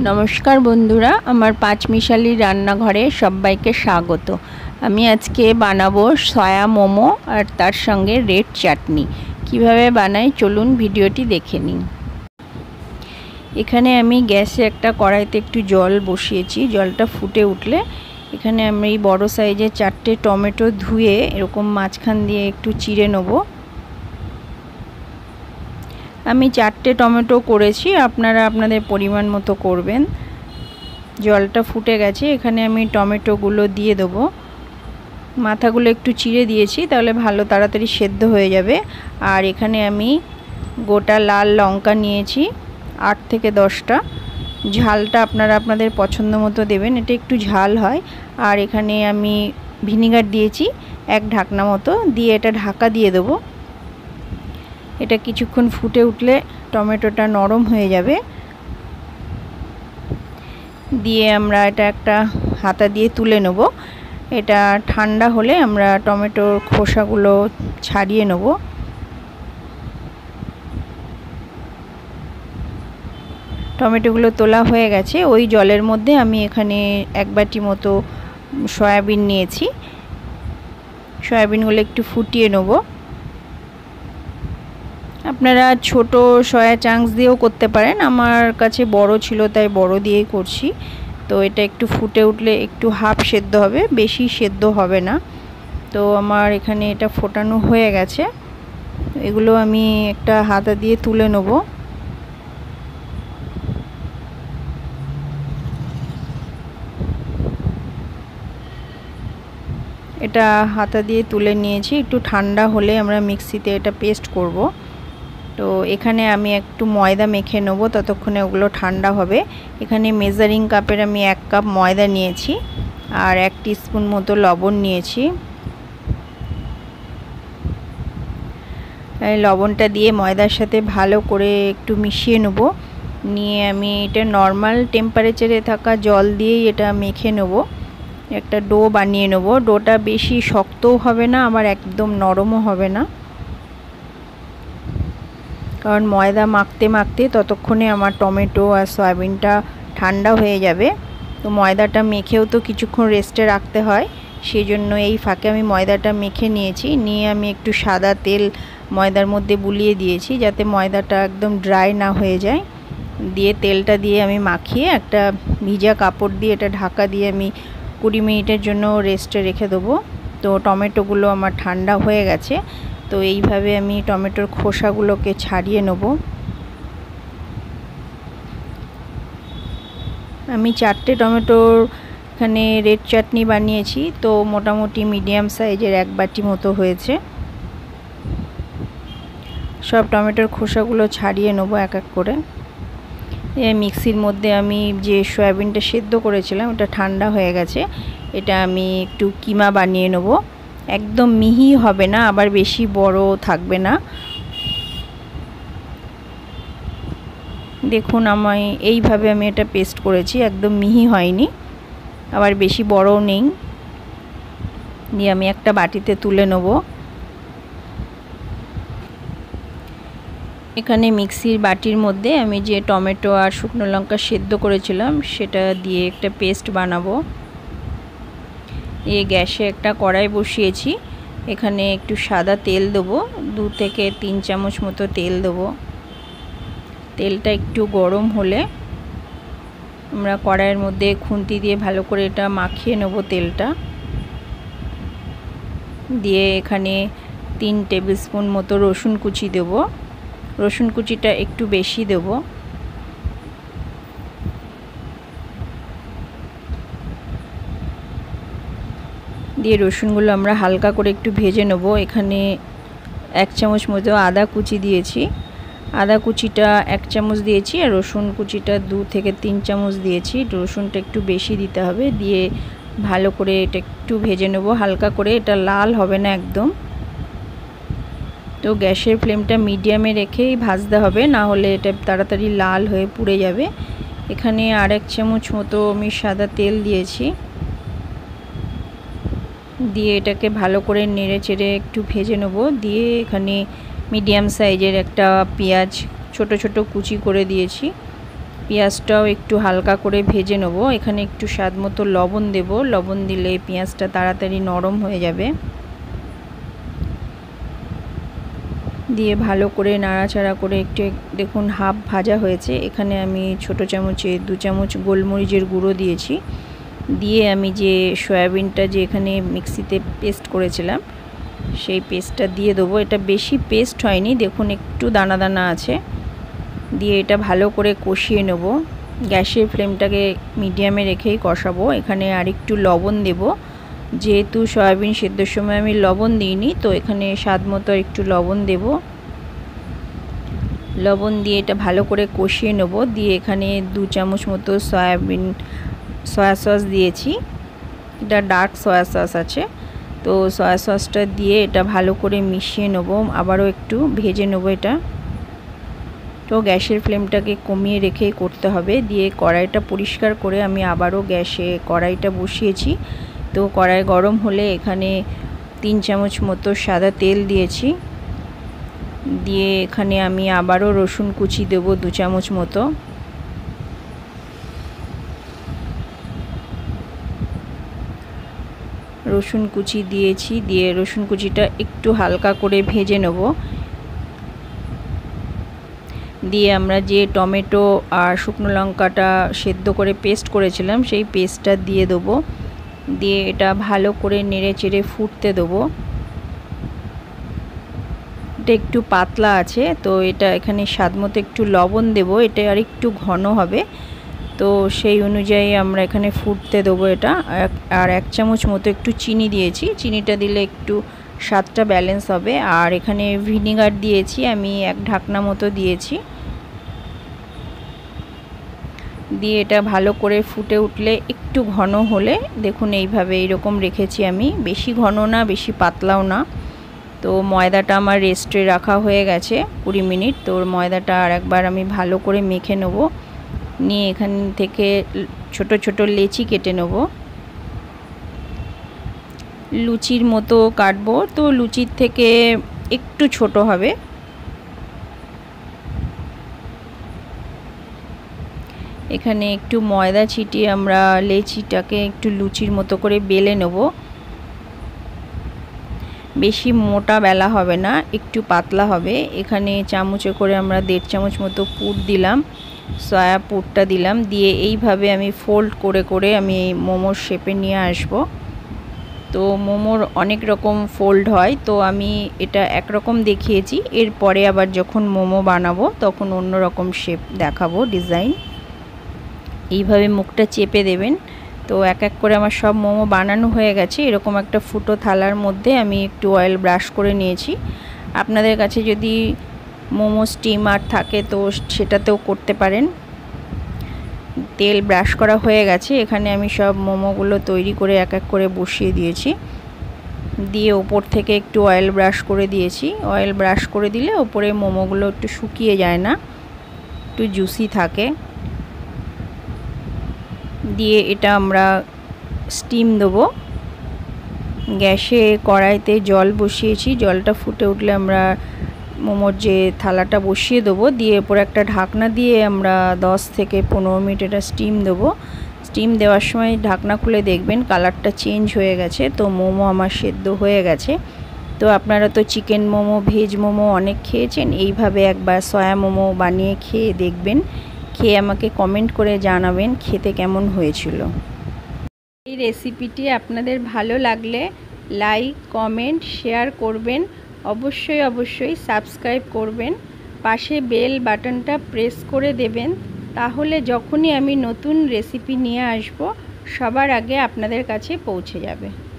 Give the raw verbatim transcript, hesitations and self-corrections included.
नमस्कार बंधुरा आमार पाँचमिशाली रान्नाघरे सबाइके स्वागत। आमी आजके बानाबो सया मोमो और तार संगे रेड चाटनी। किभाबे बानाई चलुन भिडियोटी देखे निन। एखाने आमी ग्यासे एकटा कड़ाईते एकटु जल बसिएछि। जलटा फुटे उठले एखाने आमी बड़ो साइजेर चारटे टमेटो धुए एरकम माझखान दिए एकटु चिड़े नेब। आमी चारटे टमेटो करेছি, আপনারা আপনাদের পরিমাণ মতো করবেন। জলটা ফুটে গেছে, এখানে আমি টমেটোগুলো দিয়ে দেব। মাথাগুলো একটু চিড়ে দিয়েছি, তাহলে ভালো তাড়াতাড়ি সেদ্ধ হয়ে যাবে। আর এখানে আমি গোটা লাল লঙ্কা নিয়েছি আট থেকে দশটা। ঝালটা আপনারা আপনাদের পছন্দ মতো দেবেন, এটা একটু ঝাল হয়। আর এখানে আমি ভিনেগার দিয়েছি এক ঢাকনা মতো, দিয়ে এটা ঢাকা দিয়ে দেব। এটা কিছুক্ষণ ফুটে উঠলে টমেটোটা নরম হয়ে যাবে। দিয়ে আমরা এটা একটা হাতা দিয়ে তুলে নেব। এটা ঠান্ডা হলে আমরা টমেটোর খোসাগুলো ছাড়িয়ে নেব। টমেটোগুলো তোলা হয়ে গেছে। ওই জলের মধ্যে আমি এখানে এক বাটি মতো সয়াবিন নিয়েছি। সয়াবিনগুলো একটু ফুটিয়ে নেব। আপনারা ছোট সয়া চাংস দিয়েও করতে পারেন, আমার কাছে বড় ছিল তাই বড় দিয়েই করছি। তো এটা একটু ফুটে উঠলে একটু হাফ সেদ্ধ হবে, বেশি সেদ্ধ হবে না। তো আমার এখানে এটা ফোটানো হয়ে গেছে। এগুলো আমি একটা হাতা দিয়ে তুলে নেব। এটা হাতা দিয়ে তুলে নিয়েছি। একটু ঠান্ডা হলে আমরা মিক্সিতে এটা পেস্ট করব। তো এখানে আমি একটু ময়দা মেখে নেব, ততক্ষণে ওগুলো ঠান্ডা হবে। এখানে মেজারিং কাপের আমি এক কাপ ময়দা নিয়েছি আর এক টিস্পুন মতো লবণ নিয়েছি। এই লবণটা দিয়ে ময়দার সাথে ভালো করে একটু মিশিয়ে নেব। নিয়ে আমি এটা নর্মাল টেম্পারেচারে থাকা জল দিয়েই এটা মেখে নেব। একটা ডো বানিয়ে নেব। ডোটা বেশি শক্তও হবে না, আবার একদম নরমও হবে না, কারণ ময়দা মাখতে মাখতে ততক্ষণে আমার টমেটো আর সয়াবিনটা ঠান্ডা হয়ে যাবে। তো ময়দাটা মেখেও তো কিছুক্ষণ রেস্টে রাখতে হয়, সেই জন্য এই ফাঁকে আমি ময়দাটা মেখে নিয়েছি। নিয়ে আমি একটু সাদা তেল ময়দার মধ্যে বুলিয়ে দিয়েছি, যাতে ময়দাটা একদম ড্রাই না হয়ে যায়। দিয়ে তেলটা দিয়ে আমি মাখিয়ে একটা ভিজা কাপড় দিয়ে এটা ঢাকা দিয়ে আমি কুড়ি মিনিটের জন্য রেস্টে রেখে দেবো। তো টমেটোগুলো আমার ঠান্ডা হয়ে গেছে। তো এইভাবে আমি টমেটোর খোসাগুলোকে ছাড়িয়ে নেব। আমি চারটে টমেটোর এখানে রেড চাটনি বানিয়েছি। তো মোটামুটি মিডিয়াম সাইজের এক বাটি মতো হয়েছে। সব টমেটোর খোসাগুলো ছাড়িয়ে নেব এক এক করে। এই মিক্সির মধ্যে আমি যে সয়াবিনটা সেদ্ধ করেছিলাম ওটা ঠান্ডা হয়ে গেছে। এটা আমি একটু কিমা বানিয়ে নেব। একদম মিহি হবে না, আবার বেশি বড় থাকবে না। দেখুন আমি এইভাবে আমি এটা পেস্ট করেছি, একদম মিহি হয়নি, আবার বেশি বড়ও নেই। দিয়ে আমি একটা বাটিতে তুলে নেব। এখানে মিক্সির বাটির মধ্যে আমি যে টমেটো আর শুকনো লঙ্কা সেদ্ধ করেছিলাম সেটা দিয়ে একটা পেস্ট বানাবো। এই গ্যাসে একটা কড়াই বসিয়েছি। এখানে একটু সাদা তেল দেবো, দু থেকে তিন চামচ মতো তেল দেবো। তেলটা একটু গরম হলে আমরা কড়াইয়ের মধ্যে খুন্তি দিয়ে ভালো করে এটা মাখিয়ে নেব তেলটা। দিয়ে এখানে তিন টেবিল স্পুন মতো রসুন কুচি দেবো। রসুন কুচিটা একটু বেশি দেবো। দিয়ে রসুনগুলো আমরা হালকা করে একটু ভেজে নেব। এখানে এক চামচ মতো আদা কুচি দিয়েছি। আদা কুচিটা এক চামচ দিয়েছি আর রসুন কুচিটা দু থেকে তিন চামচ দিয়েছি। রসুনটা একটু বেশি দিতে হবে। দিয়ে ভালো করে এটা একটু ভেজে নেব হালকা করে, এটা লাল হবে না একদম। তো গ্যাসের ফ্লেমটা মিডিয়ামে রেখেই ভাজতে হবে, না হলে এটা তাড়াতাড়ি লাল হয়ে পুড়ে যাবে। এখানে আর এক চামচ মতো আমি সাদা তেল দিয়েছি। দিয়ে এটাকে ভালো করে নেড়ে চেড়ে একটু ভেজে নেব। দিয়ে এখানে মিডিয়াম সাইজের একটা পেঁয়াজ ছোট ছোট কুচি করে দিয়েছি। পেঁয়াজটাও একটু হালকা করে ভেজে নেব। এখানে একটু স্বাদ মতো লবণ দেব, লবণ দিলে পেঁয়াজটা তাড়াতাড়ি নরম হয়ে যাবে। দিয়ে ভালো করে নাড়াচাড়া করে একটু দেখুন হাফ ভাজা হয়েছে। এখানে আমি ছোট চামচে দু চামচ গোলমরিচের গুঁড়ো দিয়েছি। দিয়ে আমি যে সয়াবিনটা যে এখানে মিক্সিতে পেস্ট করেছিলাম সেই পেস্টটা দিয়ে দেবো। এটা বেশি পেস্ট হয়নি, দেখুন একটু দানা দানা আছে। দিয়ে এটা ভালো করে কষিয়ে নেব। গ্যাসের ফ্লেমটাকে মিডিয়ামে রেখেই কষাবো। এখানে আর একটু লবণ দেব, যেহেতু সয়াবিন সেদ্ধর সময় আমি লবণ দিইনি, তো এখানে স্বাদ মতো একটু লবণ দেব। লবণ দিয়ে এটা ভালো করে কষিয়ে নেব। দিয়ে এখানে দু চামচ মতো সয়াবিন সয়া সস দিয়েছি, এটা ডার্ক সয়া সস আছে। তো সয়া সসটা দিয়ে এটা ভালো করে মিশিয়ে নেব, আবারও একটু ভেজে নেব এটা। তো গ্যাসের ফ্লেমটাকে কমিয়ে রেখেই করতে হবে। দিয়ে কড়াইটা পরিষ্কার করে আমি আবারও গ্যাসে কড়াইটা বসিয়েছি। তো কড়াই গরম হলে এখানে তিন চামচ মতো সাদা তেল দিয়েছি। দিয়ে এখানে আমি আবারও রসুন কুচি দেব দু চামচ মতো। রসুন কুচি দিয়েছি, দিয়ে রসুন কুচিটা একটু হালকা করে ভেজে নেব। দিয়ে আমরা যে টমেটো আর শুকনো লঙ্কাটা সেদ্ধ করে পেস্ট করেছিলাম সেই পেস্টটা দিয়ে দেবো। দিয়ে এটা ভালো করে নেড়ে চেড়ে ফুটতে দেবো। এটা একটু পাতলা আছে, তো এটা এখানে স্বাদ মতো একটু লবণ দেব, এটা আর একটু ঘন হবে, তো সেই অনুযায়ী আমরা এখানে ফুটতে দেবো এটা। আর এক চামচ মতো একটু চিনি দিয়েছি, চিনিটা দিলে একটু স্বাদটা ব্যালেন্স হবে। আর এখানে ভিনিগার দিয়েছি আমি এক ঢাকনা মতো দিয়েছি। দিয়ে এটা ভালো করে ফুটে উঠলে একটু ঘন হলে দেখুন এইভাবে এইরকম রেখেছি আমি, বেশি ঘন না বেশি পাতলাও না। তো ময়দাটা আমার রেস্টে রাখা হয়ে গেছে কুড়ি মিনিট। তো ময়দাটা আর একবার আমি ভালো করে মেখে নেব। নিয়ে এখান থেকে ছোট ছোট লেচি কেটে নেব, লুচির মতো কাটবো। তো লুচির থেকে একটু ছোট হবে। এখানে একটু ময়দা ছিটিয়ে আমরা লেচিটাকে একটু লুচির মতো করে বেলে নেব। বেশি মোটা বেলা হবে না, একটু পাতলা হবে। এখানে চামচে করে আমরা দেড় চামচ মতো পুর দিলাম, সয়া পুরটা দিলাম। দিয়ে এইভাবে আমি ফোল্ড করে করে আমি মোমোর শেপে নিয়ে আসব। তো মোমোর অনেক রকম ফোল্ড হয়, তো আমি এটা একরকম দেখিয়েছি। এরপরে আবার যখন মোমো বানাবো তখন অন্য রকম শেপ দেখাবো, ডিজাইন। এইভাবে মুখটা চেপে দেবেন। তো এক এক করে আমার সব মোমো বানানো হয়ে গেছে। এরকম একটা ফুটো থালার মধ্যে আমি একটু অয়েল ব্রাশ করে নিয়েছি। আপনাদের কাছে যদি মোমো স্টিমার থাকে তো সেটাতেও করতে পারেন। তেল ব্রাশ করা হয়ে গেছে। এখানে আমি সব মোমোগুলো তৈরি করে এক এক করে বসিয়ে দিয়েছি। দিয়ে ওপর থেকে একটু অয়েল ব্রাশ করে দিয়েছি। অয়েল ব্রাশ করে দিলে ওপরে মোমোগুলো একটু শুকিয়ে যায় না, একটু জুসি থাকে। দিয়ে এটা আমরা স্টিম দেবো। গ্যাসে কড়াইতে জল বসিয়েছি, জলটা ফুটে উঠলে আমরা মোমোর যে থালাটা বসিয়ে দেবো। দিয়ে এরপর একটা ঢাকনা দিয়ে আমরা দশ থেকে পনেরো মিনিট এটা স্টিম দেবো। স্টিম দেওয়ার সময় ঢাকনা খুলে দেখবেন কালারটা চেঞ্জ হয়ে গেছে। তো মোমো আমার সেদ্ধ হয়ে গেছে। তো আপনারা তো চিকেন মোমো, ভেজ মোমো অনেক খেয়েছেন, এইভাবে একবার সয়া মোমো বানিয়ে খেয়ে দেখবেন। খেয়ে আমাকে কমেন্ট করে জানাবেন খেতে কেমন হয়েছিল। এই রেসিপিটি আপনাদের ভালো লাগলে লাইক, কমেন্ট, শেয়ার করবেন। অবশ্যই অবশ্যই সাবস্ক্রাইব করবেন। পাশে বেল বাটনটা প্রেস করে দেবেন, তাহলে যখনই আমি নতুন রেসিপি নিয়ে আসব সবার আগে আপনাদের কাছে পৌঁছে যাবে।